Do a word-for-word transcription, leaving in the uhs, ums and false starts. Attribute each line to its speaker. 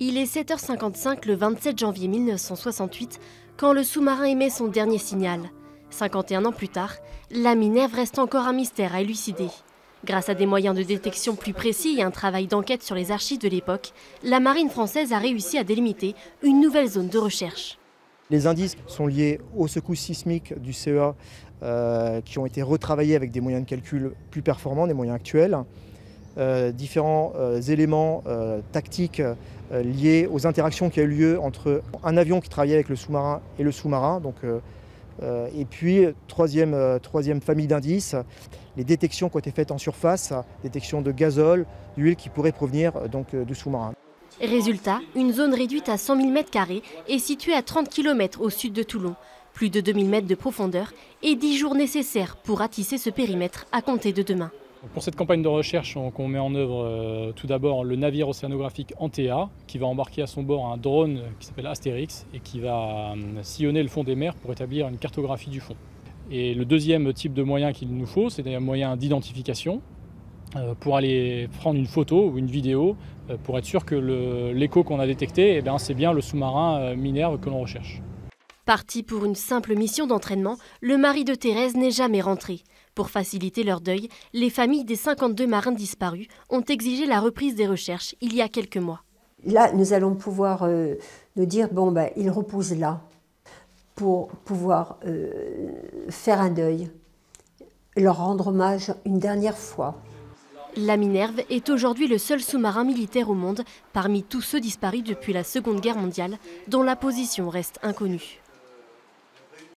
Speaker 1: Il est sept heures cinquante-cinq le vingt-sept janvier mille neuf cent soixante-huit quand le sous-marin émet son dernier signal. cinquante et un ans plus tard, la Minerve reste encore un mystère à élucider. Grâce à des moyens de détection plus précis et un travail d'enquête sur les archives de l'époque, la marine française a réussi à délimiter une nouvelle zone de recherche.
Speaker 2: Les indices sont liés aux secousses sismiques du C E A euh, qui ont été retravaillés avec des moyens de calcul plus performants, des moyens actuels. Euh, différents euh, éléments euh, tactiques euh, liés aux interactions qui ont eu lieu entre un avion qui travaillait avec le sous-marin et le sous-marin. Donc, euh, euh, et puis, troisième, euh, troisième famille d'indices, les détections qui ont été faites en surface, détection de gazole, d'huile qui pourrait provenir euh, donc, euh, du sous-marin.
Speaker 1: Résultat, une zone réduite à cent mille mètres carrés est située à trente kilomètres au sud de Toulon. Plus de deux mille mètres de profondeur et dix jours nécessaires pour ratisser ce périmètre à compter de demain.
Speaker 3: Pour cette campagne de recherche, on, on met en œuvre euh, tout d'abord le navire océanographique Antea, qui va embarquer à son bord un drone qui s'appelle Astérix et qui va euh, sillonner le fond des mers pour établir une cartographie du fond. Et le deuxième type de moyen qu'il nous faut, c'est des moyens d'identification euh, pour aller prendre une photo ou une vidéo euh, pour être sûr que l'écho qu'on a détecté, eh bien, c'est bien le sous-marin euh, Minerve que l'on recherche.
Speaker 1: Parti pour une simple mission d'entraînement, le mari de Thérèse n'est jamais rentré. Pour faciliter leur deuil, les familles des cinquante-deux marins disparus ont exigé la reprise des recherches il y a quelques mois.
Speaker 4: Là, nous allons pouvoir euh, nous dire, bon, ben, ils reposent là, pour pouvoir euh, faire un deuil, leur rendre hommage une dernière fois.
Speaker 1: La Minerve est aujourd'hui le seul sous-marin militaire au monde, parmi tous ceux disparus depuis la Seconde Guerre mondiale, dont la position reste inconnue.